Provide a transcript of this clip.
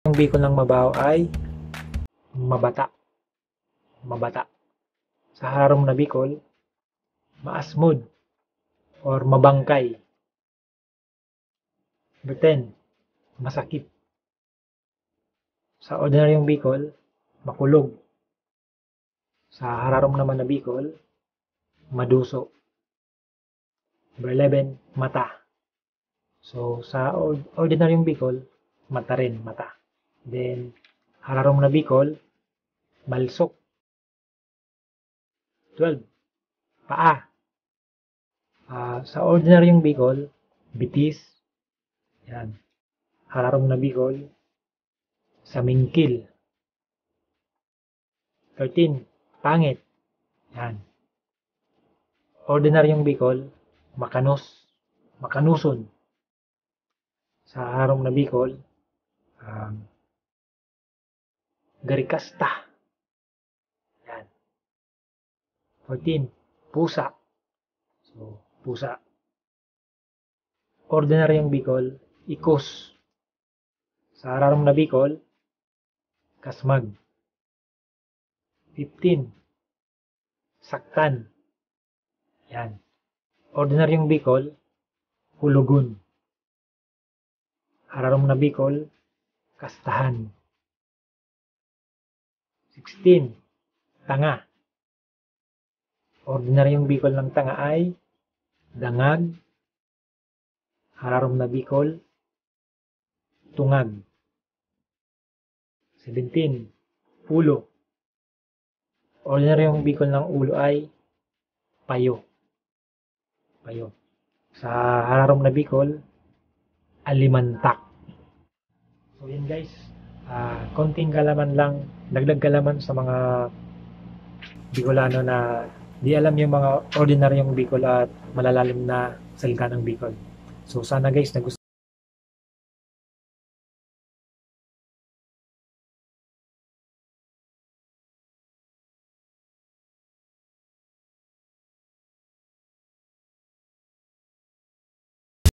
Ang Bicol ng mabaho ay mabata. Mabata. Sa harong na Bicol, maasmod or mabangkay. Number 10, masakit. Sa ordinaryong Bicol, makulog. Sa hararong naman na Bicol, maduso. Number 11, mata. So, sa ordinaryong Bicol, mata rin, mata. Then, hararong na Bicol, malsok. 12, paa. Sa ordinaryong Bicol, bitis. Yan. Hararong na Bicol, samingkil. 13, pangit. Yan. Ordinaryong Bicol, makanos. Makanuson. Sa harong na Bicol, garikasta. Yan. 14, pusa. So, pusa. Ordinaryong Bicol, ikos. Sa hararong na Bicol, kasmag. 15, saktan. Yan. Ordinaryong Bicol, hulugon. Hararong na Bicol, kastahan. 16, tanga. Ordinaryong Bicol ng tanga ay dangag. Hararong na Bicol, tungag. 17, ulo. Ordinaryong Bicol ng ulo ay payo. Payo. Sa hararong na Bicol, alimantak. So yun guys, konting kalaman lang, dagdag kalaman sa mga Bicolano na di alam yung mga ordinaryong Bicol at malalalim na salita ng Bicol. So sana guys,